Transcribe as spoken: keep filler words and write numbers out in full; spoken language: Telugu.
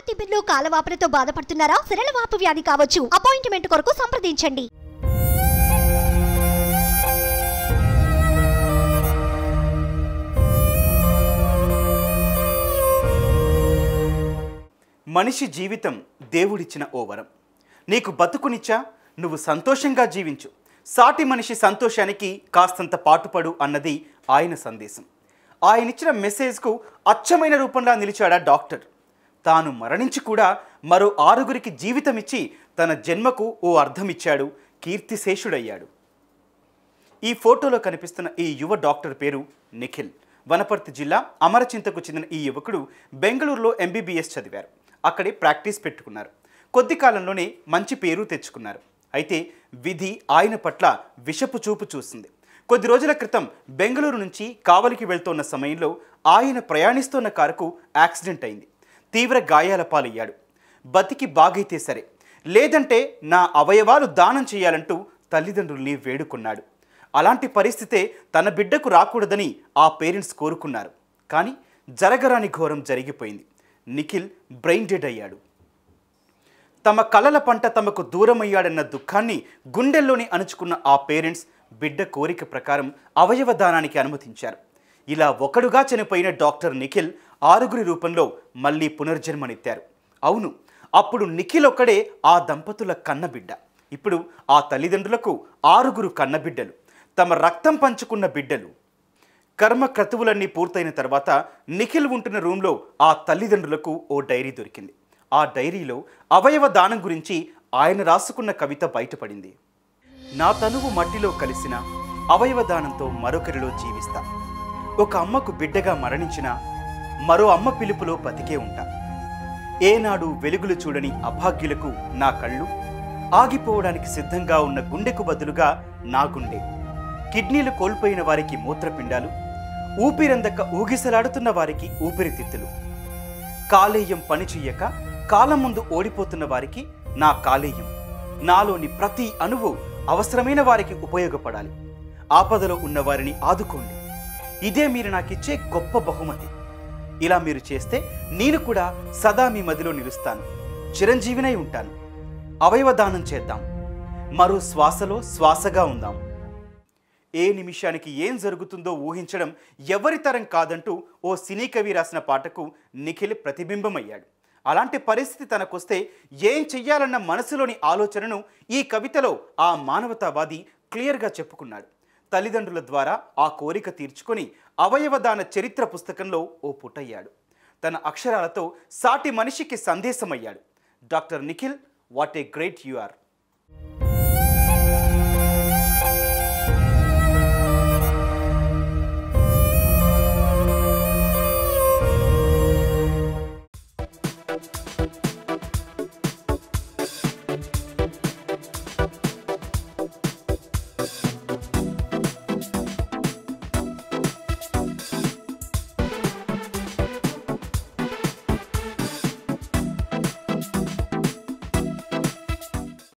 తిమ్మిర్లు కాలవాపులతో బాధపడుతున్నారా? సిరలవాపు వ్యాధి కావచ్చు. అపాయింట్మెంట్ కొరకు సంప్రదించండి. మనిషి జీవితం దేవుడిచ్చిన ఓ వరం. నీకు బతుకునిచ్చా, నువ్వు సంతోషంగా జీవించు, సాటి మనిషి సంతోషానికి కాస్తంత పాటుపడు అన్నది ఆయన సందేశం. ఆయనిచ్చిన మెసేజ్కు అచ్చమైన రూపంలో నిలిచాడా డాక్టర్. తాను మరణించి కూడా మరో ఆరుగురికి జీవితమిచ్చి తన జన్మకు ఓ అర్థమిచ్చాడు, కీర్తిశేషుడయ్యాడు. ఈ ఫోటోలో కనిపిస్తున్న ఈ యువ డాక్టర్ పేరు నిఖిల్. వనపర్తి జిల్లా అమరచింతకు చెందిన ఈ యువకుడు బెంగళూరులో ఎంబీబీఎస్ చదివారు. అక్కడే ప్రాక్టీస్ పెట్టుకున్నారు. కొద్ది కాలంలోనే మంచి పేరు తెచ్చుకున్నారు. అయితే విధి ఆయన పట్ల విషపు చూపు చూసింది. కొద్ది రోజుల క్రితం బెంగళూరు నుంచి కావలికి వెళ్తున్న సమయంలో ఆయన ప్రయాణిస్తున్న కారుకు యాక్సిడెంట్ అయింది. తీవ్ర గాయాల పాలయ్యాడు. బతికి బాగైతే సరే, లేదంటే నా అవయవాలు దానం చేయాలంటూ తల్లిదండ్రుల్ని వేడుకున్నాడు. అలాంటి పరిస్థితే తన బిడ్డకు రాకూడదని ఆ పేరెంట్స్ కోరుకున్నారు. కానీ జరగరాని ఘోరం జరిగిపోయింది. నిఖిల్ బ్రెయిన్ డెడ్ అయ్యాడు. తమ కలల పంట తమకు దూరమయ్యాడన్న దుఃఖాన్ని గుండెల్లోని అణుచుకున్న ఆ పేరెంట్స్ బిడ్డ కోరిక ప్రకారం అవయవ దానానికి అనుమతించారు. ఇలా ఒకడుగా చనిపోయిన డాక్టర్ నిఖిల్ ఆరుగురి రూపంలో మళ్ళీ పునర్జన్మనిత్తారు. అవును, అప్పుడు నిఖిల్ ఒక్కడే ఆ దంపతుల కన్నబిడ్డ. ఇప్పుడు ఆ తల్లిదండ్రులకు ఆరుగురు కన్నబిడ్డలు, తమ రక్తం పంచుకున్న బిడ్డలు. కర్మ క్రతువులన్నీ పూర్తయిన తర్వాత నిఖిల్ ఉంటున్న రూమ్లో ఆ తల్లిదండ్రులకు ఓ డైరీ దొరికింది. ఆ డైరీలో అవయవ దానం గురించి ఆయన రాసుకున్న కవిత బయటపడింది. నా తనువు మట్టిలో కలిసిన అవయవ దానంతో మరొకరిలో జీవిస్తా. ఒక అమ్మకు బిడ్డగా మరణించిన మరో అమ్మ పిలుపులో బతికే ఉంటా. ఏనాడు వెలుగులు చూడని అభాగ్యులకు నా కళ్ళు, ఆగిపోవడానికి సిద్ధంగా ఉన్న గుండెకు బదులుగా నా గుండె. కిడ్నీలు కోల్పోయిన వారికి మూత్రపిండాలు, ఊపిరందక ఊగిసలాడుతున్న వారికి ఊపిరితిత్తులు, కాలేయం పని చెయ్యక కాలం ముందు ఓడిపోతున్న వారికి నా కాలేయం. నాలోని ప్రతి అణువు అవసరమైన వారికి ఉపయోగపడాలి. ఆపదలో ఉన్న వారిని ఆదుకోండి. ఇదే మీరు నాకిచ్చే గొప్ప బహుమతి. ఇలా మీరు చేస్తే నేను కూడా సదా మీ మదిలో నిలుస్తాను, చిరంజీవినై ఉంటాను. అవయవ దానం చేద్దాం, మరో శ్వాసలో శ్వాసగా ఉందాం. ఏ నిమిషానికి ఏం జరుగుతుందో ఊహించడం ఎవరి తరం కాదంటూ ఓ సినీ కవి రాసిన పాటకు నిఖిల్ ప్రతిబింబమయ్యాడు. అలాంటి పరిస్థితి తనకొస్తే ఏం చెయ్యాలన్న మనసులోని ఆలోచనను ఈ కవితలో ఆ మానవతావాది క్లియర్గా చెప్పుకున్నాడు. తల్లిదండ్రుల ద్వారా ఆ కోరిక తీర్చుకొని అవయవదాన చరిత్ర పుస్తకంలో ఓ పుటయ్యాడు. తన అక్షరాలతో సాటి మనిషికి సందేశమయ్యాడు. Doctor Nikhil, what a great you are.